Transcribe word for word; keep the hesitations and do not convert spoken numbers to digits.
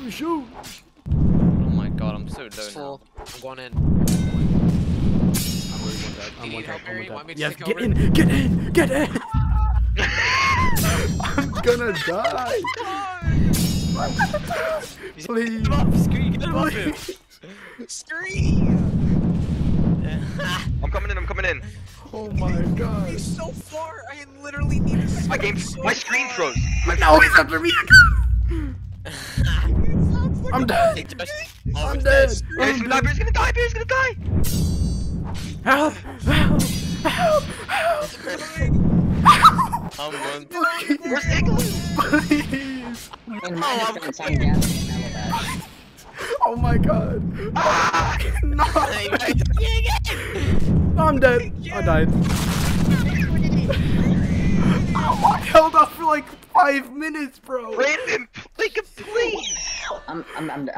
shoot. Oh my god, I'm so low now. I'm going in. I'm really one dead. Do I'm you one need dead. help, I'm Barry? one Want me dead. to Yes, take get over? in, get in, get in. I'm gonna die. I'm gonna die. Please. Get him up, Scree, get him up here. Scream! I'm coming in, I'm coming in. Oh my god. He's so far. I literally need to My game, so my screen far. froze. My No, screen- he's after me. I'm dead. I'm dead. Barry's I'm gonna die, dead. Barry's gonna die, Barry's gonna die. Help! Help! Help! Help! I'm one. Where's Igloo? Please! In my defense, I'm gathering ammo back. Oh my god! Ah! No! Hey, guys, I'm dead. I died. Oh, I held up for like five minutes, bro. Brandon, like a please. I'm, I'm, I'm,